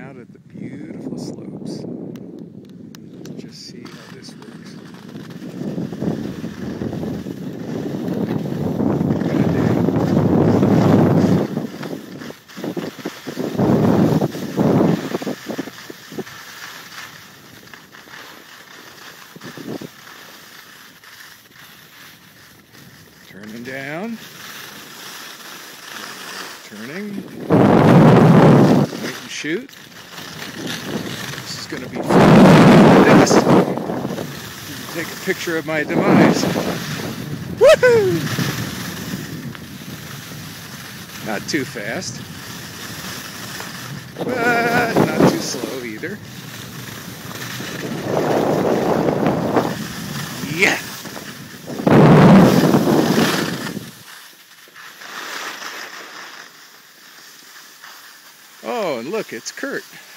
out at the beautiful slopes. Just see how this works. Turning down. Turning. Point and shoot. This is going to be fun. Take a picture of my demise. Woohoo! Not too fast, but not too slow either. Yeah! Oh, and look, it's Kurt.